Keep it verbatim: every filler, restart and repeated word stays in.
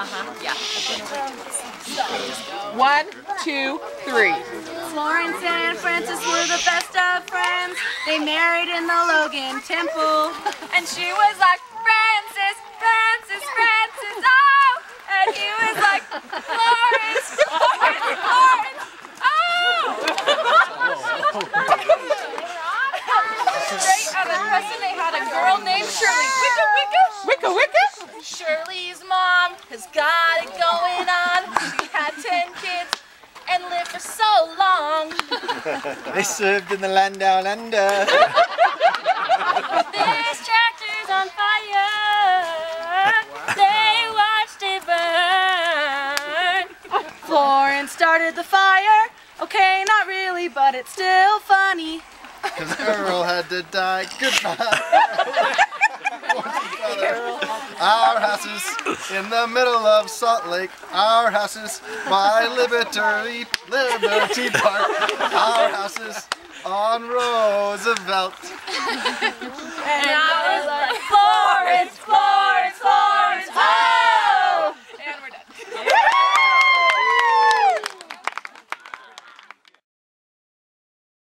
Uh-huh, yeah. One, two, three. Florence and Francis were the best of friends. They married in the Logan Temple. And she was like, Francis, Francis, Francis, oh! And he was like, Florence, Florence, Florence, oh! Straight out of Preston, they had a girl named Shirley. Wicka, wicka. Wicka, wicka. Shirley's mom has got it going on. She had ten kids and lived for so long. They served in the land down under. This tractor's on fire. They watched it burn. Florence started the fire. Okay, not really, but it's still funny. Because Earl had to die. Goodbye. Our house is in the middle of Salt Lake. Our house is by Liberty, Liberty Park. Our house is on Roosevelt. And I was like,